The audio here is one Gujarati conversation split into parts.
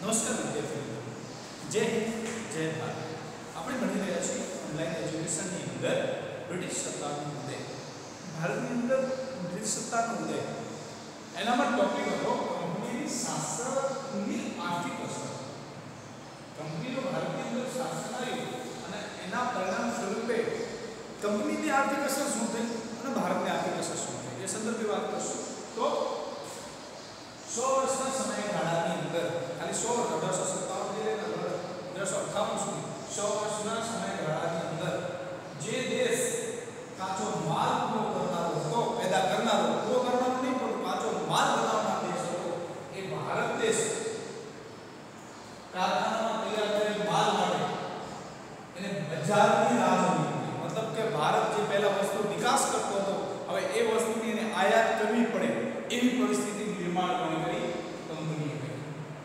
નમસ્કાર વિદ્યાર્થી મિત્રો, જય હિન્દ જય ભારત. આપણે ભણી રહ્યા છીએ ઓનલાઈન એજ્યુકેશનની અંદર બ્રિટિશ સત્તાનો ઉદય. ભારતની અંદર બ્રિટિશ સત્તાનો ઉદય એનામાં ટોપિક હતો કંપનીની શાસનની આર્થિક અસર. કંપનીનો ભારતની અંદર શાસન આવ્યું અને એના પરિણામ સ્વરૂપે કંપનીની આર્થિક અસર શું થઈ અને ભારતની આર્થિક અસર શું થઈ એ સંદર્ભે વાત કરશું. તો 100 વર્ષના સમયગાળાની અંદર ખાલી 100 વર્ષ 1857 થી લઈને 1858 સુધી 100 વર્ષના સમયગાળાની અંદર જે દેશ કાચો માલ પૂરો કરનારો હતો, પેદા કરનારો, પૂરો કરનારો નહીં પણ કાચો માલ બનાવનાર દેશ હતો એ ભારત દેશ. કારખાનામાં તૈયાર કરેલ માલ માટે એને બજારની રાહ જોવી પડી. મતલબ કે ભારત જે પહેલા વસ્તુ નિકાસ કરતો હતો હવે એ વસ્તુની એને આયાત કરવી પડે એવી પરિસ્થિતિ નિર્માણ કરી કંપનીએ કરી.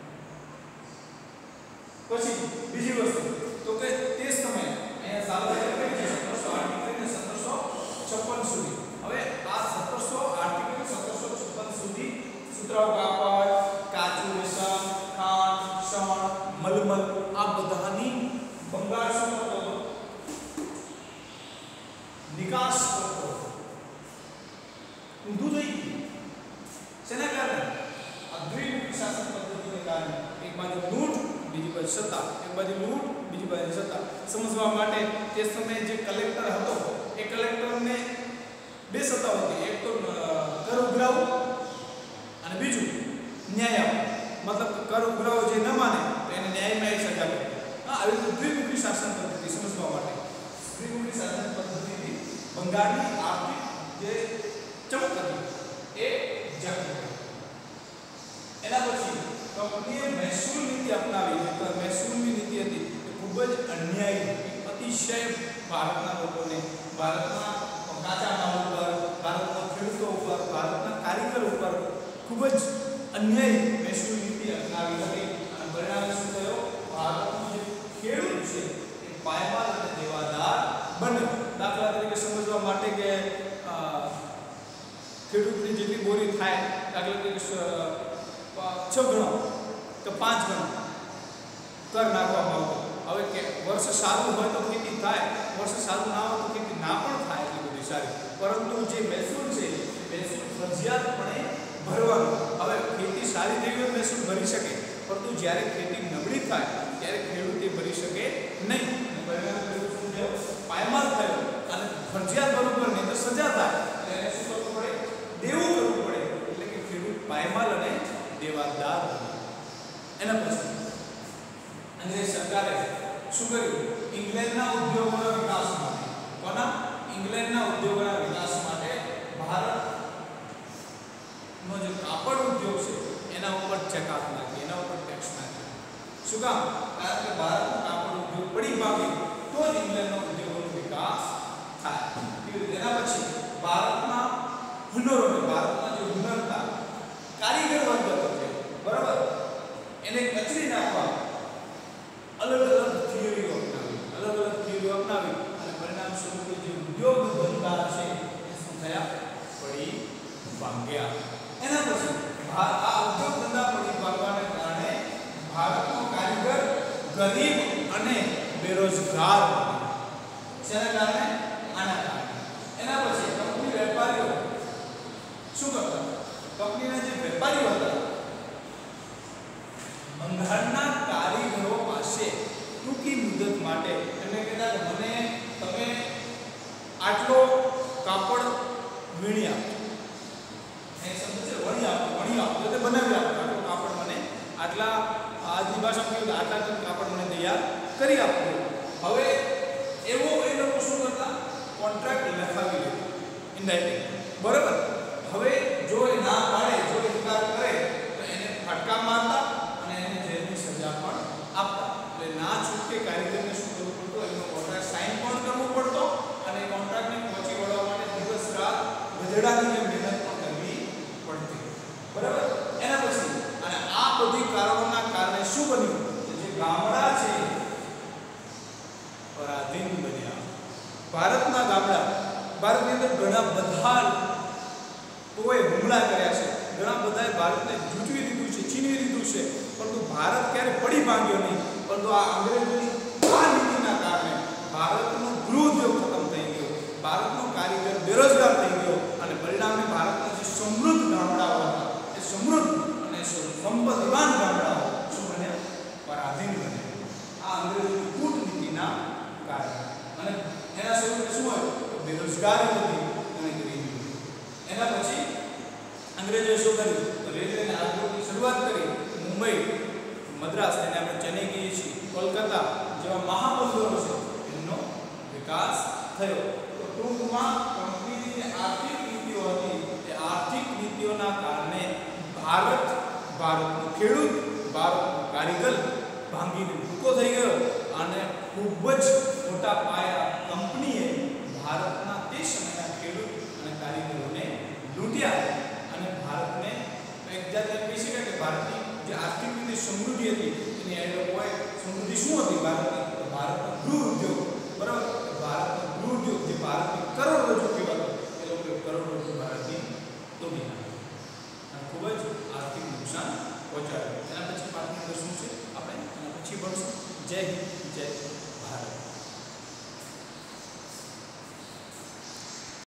પછી બીજી વસ્તુ તો કે તે સમયે અહીંયા સાલ કઈ છે 1708 થી 1756 સુધી. હવે આ 1708 થી 1756 સુધી સુતરાઉ કાપડ, કાચું રેશમ, ખાંડ, શણ, મલમલ આ બધાની બંગાળ શું કરતો હતો? નિકાસ કરતો હતો. ઊંધું થઈ ગયું. શેના કારણે? આ દ્વિમુખી શાસન પદ્ધતિને કારણે. એક બાજુ લૂંટ, બીજી બાજુ સત્તા. એક બાજુ લૂંટ, બીજી બાજુ સત્તા. સમજવા માટે તે સમયે જે કલેક્ટર હતો એ કલેક્ટરને બે સત્તાઓ હતી. એક તો કર ઉઘરાવું અને બીજું ન્યાય આપવું. મતલબ કર ઉઘરાવો જે ન માને તો એને ન્યાયમાં સજા કરે. આવી રીતે દ્વિમુખી શાસન પદ્ધતિ સમજવા માટે દ્વિમુખી શાસન પદ્ધતિથી બંગાળની આર્થિક જે ચમક હતી એ જાગૃત. એના પછી કંપનીએ મહેસૂલ નીતિ અપનાવી. મહેસૂલની નીતિ હતી એ ખૂબ જ અન્યાયી હતી. અતિશય ભારતના લોકોને, ભારતના કાચા માલ ઉપર, ભારતના ખેડૂતો ઉપર, ભારતના કારીગર ઉપર ખૂબ જ અન્યાયી મહેસૂલ નીતિ અપનાવી હતી. અને પરિણામે શું થયો? ભારતનો જે ખેડૂત છે એ પાયમાલ અને દેવાદાર બન્યો. દાખલા તરીકે સમજવા માટે કે ખેડૂતની જેટલી બોરી થાય દાખલા તરીકે 6 ગણો કે 5 ગણો કર નાખવામાં આવતો. હવે કે વર્ષ સારું હોય તો ખેતી થાય, વર્ષ સારું ના હોય તો ખેતી ના પણ થાય એટલી બધી સારી. પરંતુ જે મહેસૂલ છે એ મહેસૂલ ફરજિયાતપણે ભરવાનું. હવે ખેતી સારી થઈ હોય મહેસૂલ ભરી શકે, પરંતુ જ્યારે ખેતી નબળી થાય ત્યારે ખેડૂત એ ભરી શકે નહીં. પરિણામે ખેડૂત શું થયો? પાયમાલ થયો અને ફરજિયાત ભરવું પડે નહીં તો સજા થાય. એટલે એને શું કરવું પડે? દેવું કરવું પડે. એટલે કે ખેડૂત પાયમાલ અને દેવાદાર બન્યો. એના પછી અંગ્રેજ સરકારે શું કર્યું? ઇંગ્લેન્ડના ઉદ્યોગોના વિકાસ માટે, કોના? ઇંગ્લેન્ડના ઉદ્યોગોના વિકાસ માટે ભારતનો જે કાપડ ઉદ્યોગ છે એના ઉપર ચકાત નાખી, એના ઉપર ટેક્સ નાખ્યો. શું કામ? કારણ કે ભારતનો કાપડ ઉદ્યોગ પડી ભાગે તો જ ઇંગ્લેન્ડનો ઉદ્યોગોનો વિકાસ થાય. એના પછી ભારતના હુનરોને, ભારતના જે હુનર હતા, કારીગર વર્ગ હતો બરાબર, એને કચરી નાખવા અલગ અલગ થિયરીઓ અપનાવી અને પરિણામ સ્વરૂપે જે ઉદ્યોગ ધંધા છે એ શું થયા? પડી ભાંગ્યા. એના પછી આ ઉદ્યોગ ધંધા પડી ભાંગવાને કારણે ભારતનો કારીગર ગરીબ અને બેરોજગાર બન્યો. શેના કારણે? આના કારણે. એના પછી કંપની વેપારીઓ શું કરતા? કંપનીના જે વેપારીઓ હતા બંગાળના કારીગરો પાસે ટૂંકી મુદત માટે એમને કહેતા મને તમે આટલો કાપડ વીણી આપો. એ શબ્દ છે વણી આપો. વણી આપો એટલે બનાવી આપો. આટલો કાપડ મને આટલા, આજની ભાષામાં કહ્યું આટલા કાપડ મને તૈયાર કરી આપો. હવે એવો એ લોકો શું કરતા? કોન્ટ્રાક્ટ લખાવી લેતા ઇનડાયરેક્ટ બરાબર. હવે જો એ ના પાડે, જો ઇનકાર કરે તો એને ફટકા મારતા અને એને જેલની સજા પણ આપતા. એટલે ના છૂટકે કારીગરને શું કરવું પડતું? એનો કોન્ટ્રાક્ટ સાઇન પણ કરવું પડતો અને કોન્ટ્રાક્ટને પહોંચી વળવા માટે દિવસ રાત ગધેડાની જેમ મહેનત પણ કરવી પડતી બરાબર. એના પછી અને આ બધી કારણોના કારણે શું બન્યું? જે ગામડા છે પરાધીન બન્યા. ભારતના ગામડા, ભારતની અંદર ઘણા બધા લોકોએ હુમલા કર્યા છે, ઘણા બધાએ ભારતને જૂટવી લીધું છે, છીનવી લીધું છે, પરંતુ ભારત ક્યારે પડી ભાંગ્યો નહીં, પરંતુ આ અંગ્રેજોની આ નીતિના કારણે ભારતનો ગૃહ ઉદ્યોગ ખતમ થઈ ગયો, ભારતનો કારીગર બેરોજગાર થઈ ગયો અને પરિણામે ભારતના જે સમૃદ્ધ ગામડાઓ હતા એ સમૃદ્ધ અને સંપત્તિવાન ગામડાઓ શું બન્યા? પરાધીન બન્યા. આ અંગ્રેજોની કૂટનીતિના કારણે. અને એના સ્વરૂપે શું હોય તો બેરોજગારી હતી અને ગરીબી. એના પછી અંગ્રેજોએ શું કર્યું તો રેલવેના આયોજનની શરૂઆત કરી. મુંબઈ, મદ્રાસ, એને આપણે ચેન્નઈ કહીએ છીએ, કોલકાતા જેવા મહાબંદરો છે એનો વિકાસ થયો. તો ટૂંકમાં કંપનીની જે આર્થિક નીતિઓ હતી એ આર્થિક નીતિઓના કારણે ભારતનો ખેડૂત, ભારતનો કારીગર ભાંગીને ભૂકો થઈ ગયો અને ખૂબ જ મોટા પાયા કંપનીએ ભારતના તે સમયના ખેડૂત અને કારીગરોને લૂંટ્યા અને ભારતને એક જાતે કહી શકાય કે ભારતની જે આર્થિક રીતે સમૃદ્ધિ હતી એની એ લોકોએ સમૃદ્ધિ શું હતી ભારતની? તો ભારતનો ગૃહ ઉદ્યોગ, બરાબર, ભારતનો ગૃહ ઉદ્યોગ જે ભારતની કરોડરજ્જુ કહેવાતો એ લોકોએ કરોડરજ્જુ ભારતની તોડી નાખી અને ખૂબ જ આર્થિક નુકસાન પહોંચાડ્યું. એના પછી પાઠની અંદર શું છે આપણે એના પછી ભણશું. જય હિન્દ, જય ભારત.